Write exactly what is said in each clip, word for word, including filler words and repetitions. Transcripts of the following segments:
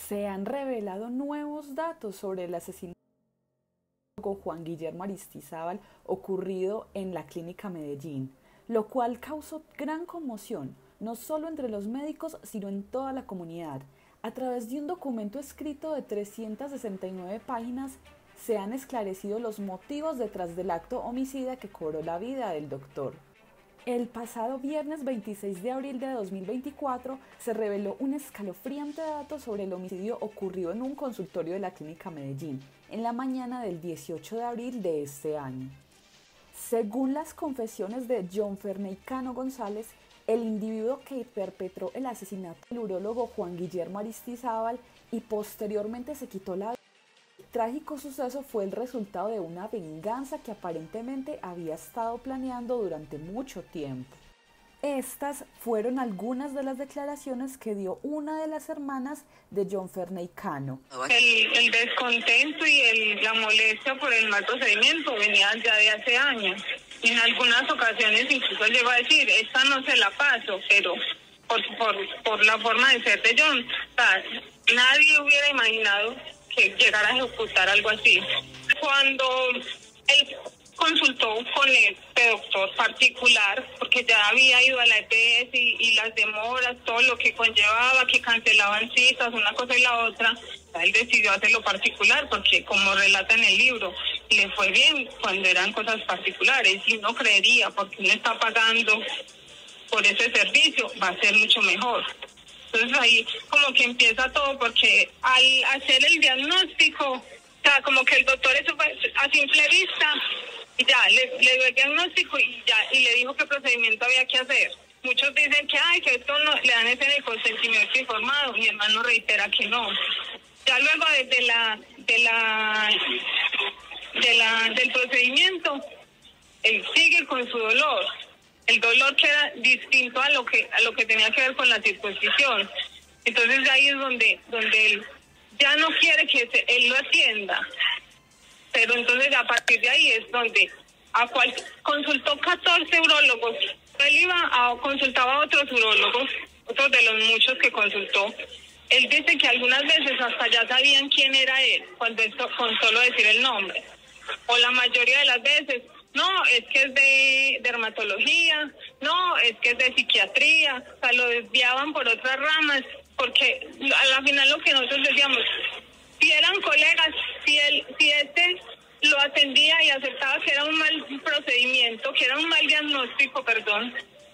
Se han revelado nuevos datos sobre el asesinato de Juan Guillermo Aristizábal ocurrido en la Clínica Medellín, lo cual causó gran conmoción, no solo entre los médicos, sino en toda la comunidad. A través de un documento escrito de trescientas sesenta y nueve páginas, se han esclarecido los motivos detrás del acto homicida que cobró la vida del doctor. El pasado viernes veintiséis de abril de dos mil veinticuatro se reveló un escalofriante dato sobre el homicidio ocurrido en un consultorio de la Clínica Medellín, en la mañana del dieciocho de abril de este año. Según las confesiones de John Ferney Cano González, el individuo que perpetró el asesinato del urólogo Juan Guillermo Aristizábal y posteriormente se quitó la vida, el trágico suceso fue el resultado de una venganza que aparentemente había estado planeando durante mucho tiempo. Estas fueron algunas de las declaraciones que dio una de las hermanas de John Ferney Cano. El, el descontento y el, la molestia por el mal procedimiento venían ya de hace años. En algunas ocasiones incluso llegó a decir, esta no se la paso, pero por, por, por la forma de ser de John, o sea, nadie hubiera imaginado que llegara a ejecutar algo así. Cuando él consultó con este doctor particular, porque ya había ido a la E P S y, y las demoras, todo lo que conllevaba, que cancelaban citas, una cosa y la otra, él decidió hacerlo particular, porque como relata en el libro, le fue bien cuando eran cosas particulares, y no creería, porque uno está pagando por ese servicio, va a ser mucho mejor. Entonces ahí como que empieza todo, porque al hacer el diagnóstico, o sea, como que el doctor eso fue a simple vista, y ya, le, le dio el diagnóstico y ya, y le dijo qué procedimiento había que hacer. Muchos dicen que, ay, que esto no, le dan ese en el consentimiento informado, mi hermano reitera que no. Ya luego de, de la, de la, de la, del procedimiento, él sigue con su dolor. El dolor que era distinto a lo que a lo que tenía que ver con la circuncisión. Entonces ahí es donde donde él ya no quiere que se, él lo atienda. Pero entonces a partir de ahí es donde a cual consultó catorce urólogos. Él iba a consultaba a otros urólogos, otros de los muchos que consultó. Él dice que algunas veces hasta ya sabían quién era él, cuando esto, con solo decir el nombre. O la mayoría de las veces, no, es que es de dermatología, no, es que es de psiquiatría, o sea, lo desviaban por otras ramas, porque a la final lo que nosotros decíamos, si eran colegas, si él, si este lo atendía y aceptaba que era un mal procedimiento, que era un mal diagnóstico, perdón,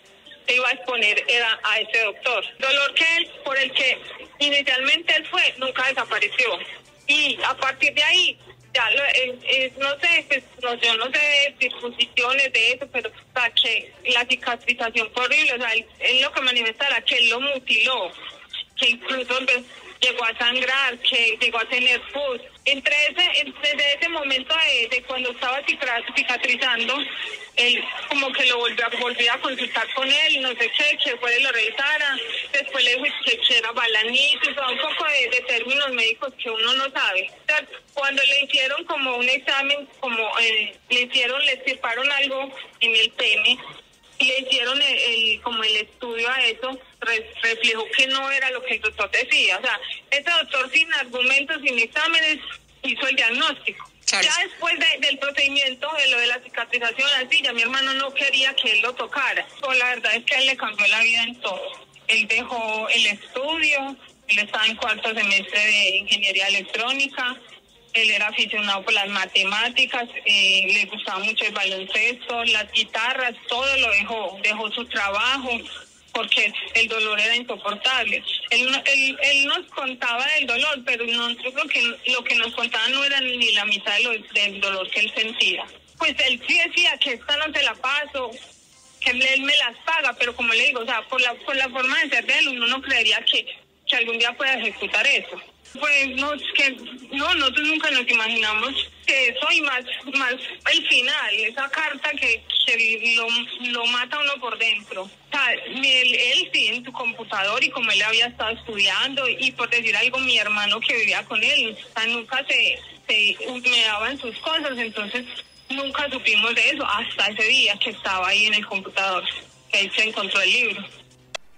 se iba a exponer era a ese doctor. Dolor que él, por el que inicialmente él fue, nunca desapareció. Y a partir de ahí, ya, lo, eh, eh, no sé, pues, no, yo no sé de disposiciones de eso, pero o sea, que la cicatrización fue horrible, o sea, él, él lo que manifestara que él lo mutiló, que incluso pues, llegó a sangrar, que llegó a tener pus. Entre ese, desde ese momento de, de cuando estaba cicatrizando, él como que lo volvió a, volvió a consultar con él, no sé qué, que fue lo revisara, después le dijo que, que era balanitis, o sea, un poco de, de términos médicos que uno no sabe. O sea, cuando le hicieron como un examen, como eh, le hicieron, le estirparon algo en el pene, y le hicieron el, el, como el estudio a eso, re, reflejó que no era lo que el doctor decía. O sea, ese doctor sin argumentos, sin exámenes, hizo el diagnóstico. Claro. Ya después de, del procedimiento, de lo de la cicatrización, así, ya mi hermano no quería que él lo tocara. Pues la verdad es que a él le cambió la vida en todo. Él dejó el estudio, él estaba en cuarto semestre de ingeniería electrónica, él era aficionado por las matemáticas, eh, le gustaba mucho el baloncesto, las guitarras, todo lo dejó, dejó su trabajo, porque el dolor era insoportable. Él, él, él nos contaba del dolor, pero nosotros lo que, lo que nos contaba no era ni la mitad de lo, del dolor que él sentía. Pues él sí decía que esta no se la paso, que él me las paga, pero como le digo, o sea, por la, por la forma de ser de él, uno no creería que, que algún día pueda ejecutar eso. Pues no, que no, nosotros nunca nos imaginamos que eso y más, más el final, esa carta que, que lo, lo mata uno por dentro. O sea, él, él sí en su computador y como él había estado estudiando y por decir algo, mi hermano que vivía con él, o sea, nunca se, se me daban sus cosas, entonces nunca supimos de eso hasta ese día que estaba ahí en el computador, que ahí se encontró el libro.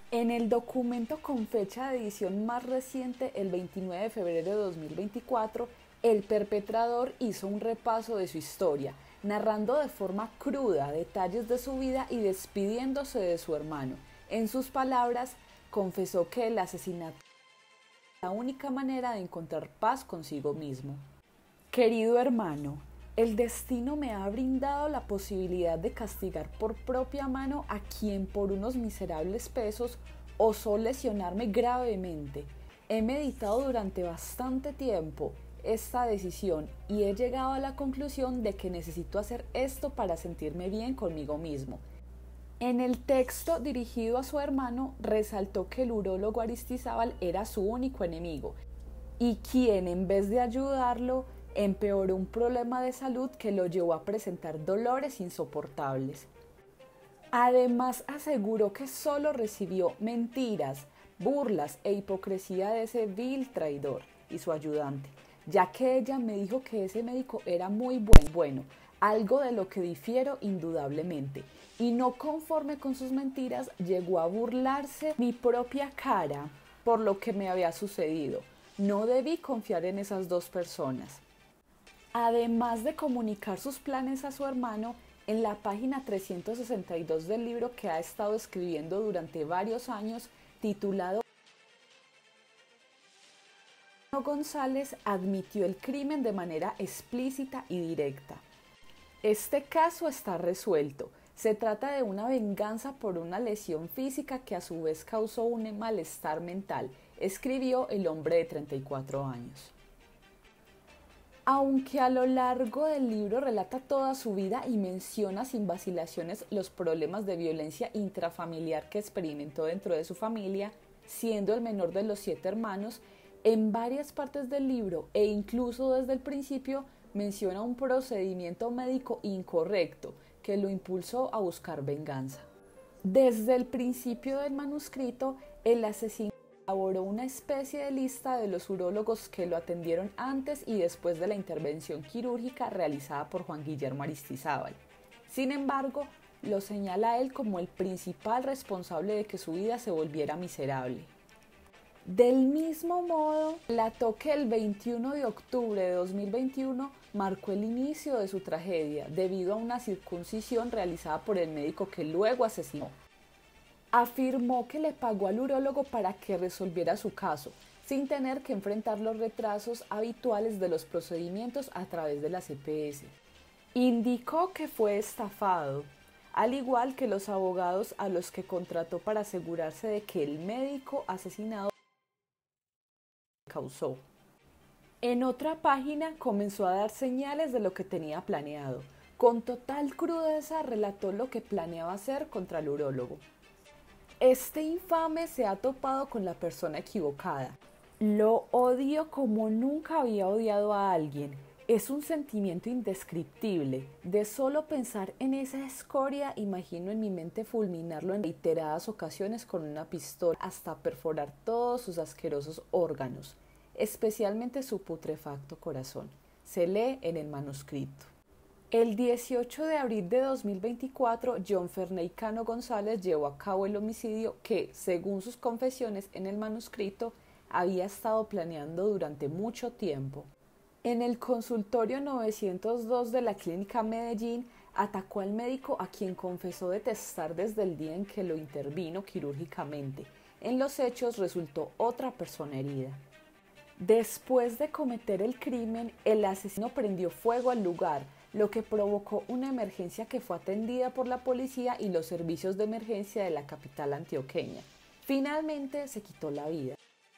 En el documento con fecha de edición más reciente, el veintinueve de febrero de dos mil veinticuatro, el perpetrador hizo un repaso de su historia, narrando de forma cruda detalles de su vida y despidiéndose de su hermano. En sus palabras, confesó que el asesinato era la única manera de encontrar paz consigo mismo. Querido hermano, el destino me ha brindado la posibilidad de castigar por propia mano a quien por unos miserables pesos osó lesionarme gravemente. He meditado durante bastante tiempo esta decisión y he llegado a la conclusión de que necesito hacer esto para sentirme bien conmigo mismo. En el texto dirigido a su hermano, resaltó que el urólogo Aristizábal era su único enemigo y quien, en vez de ayudarlo, empeoró un problema de salud que lo llevó a presentar dolores insoportables. Además, aseguró que solo recibió mentiras, burlas e hipocresía de ese vil traidor y su ayudante, ya que ella me dijo que ese médico era muy buen, bueno, algo de lo que difiero indudablemente, y no conforme con sus mentiras, llegó a burlarse mi propia cara por lo que me había sucedido. No debí confiar en esas dos personas. Además de comunicar sus planes a su hermano, en la página trescientos sesenta y dos del libro que ha estado escribiendo durante varios años, titulado González, admitió el crimen de manera explícita y directa. Este caso está resuelto. Se trata de una venganza por una lesión física que a su vez causó un malestar mental, escribió el hombre de treinta y cuatro años. Aunque a lo largo del libro relata toda su vida y menciona sin vacilaciones los problemas de violencia intrafamiliar que experimentó dentro de su familia, siendo el menor de los siete hermanos, en varias partes del libro e incluso desde el principio menciona un procedimiento médico incorrecto que lo impulsó a buscar venganza. Desde el principio del manuscrito, el asesino elaboró una especie de lista de los urólogos que lo atendieron antes y después de la intervención quirúrgica realizada por Juan Guillermo Aristizábal. Sin embargo, lo señala a él como el principal responsable de que su vida se volviera miserable. Del mismo modo, relató que el veintiuno de octubre de dos mil veintiuno marcó el inicio de su tragedia debido a una circuncisión realizada por el médico que luego asesinó. Afirmó que le pagó al urólogo para que resolviera su caso, sin tener que enfrentar los retrasos habituales de los procedimientos a través de la C P S. Indicó que fue estafado, al igual que los abogados a los que contrató para asegurarse de que el médico asesinado causó. En otra página comenzó a dar señales de lo que tenía planeado. Con total crudeza relató lo que planeaba hacer contra el urólogo. Este infame se ha topado con la persona equivocada. Lo odio como nunca había odiado a alguien. Es un sentimiento indescriptible. De solo pensar en esa escoria, imagino en mi mente fulminarlo en reiteradas ocasiones con una pistola hasta perforar todos sus asquerosos órganos, especialmente su putrefacto corazón. Se lee en el manuscrito. El dieciocho de abril de dos mil veinticuatro, John Ferney Cano González llevó a cabo el homicidio que, según sus confesiones en el manuscrito, había estado planeando durante mucho tiempo. En el consultorio novecientos dos de la Clínica Medellín, atacó al médico a quien confesó detestar desde el día en que lo intervino quirúrgicamente. En los hechos resultó otra persona herida. Después de cometer el crimen, el asesino prendió fuego al lugar, lo que provocó una emergencia que fue atendida por la policía y los servicios de emergencia de la capital antioqueña. Finalmente se quitó la vida.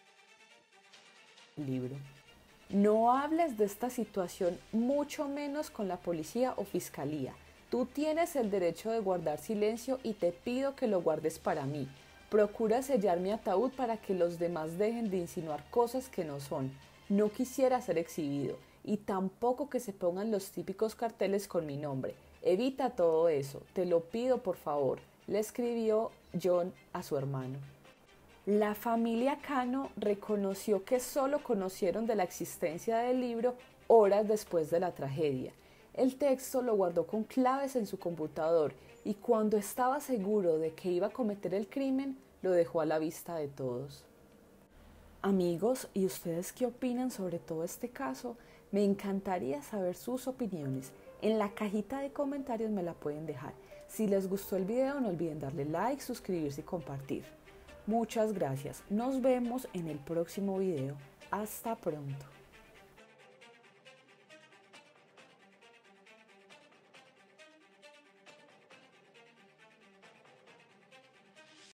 Libro. No hables de esta situación, mucho menos con la policía o fiscalía. Tú tienes el derecho de guardar silencio y te pido que lo guardes para mí. Procura sellar mi ataúd para que los demás dejen de insinuar cosas que no son. No quisiera ser exhibido. Y tampoco que se pongan los típicos carteles con mi nombre. Evita todo eso, te lo pido por favor, le escribió John a su hermano. La familia Cano reconoció que solo conocieron de la existencia del libro horas después de la tragedia. El texto lo guardó con claves en su computador y cuando estaba seguro de que iba a cometer el crimen, lo dejó a la vista de todos. Amigos, ¿y ustedes qué opinan sobre todo este caso? Me encantaría saber sus opiniones. En la cajita de comentarios me la pueden dejar. Si les gustó el video, no olviden darle like, suscribirse y compartir. Muchas gracias. Nos vemos en el próximo video. Hasta pronto.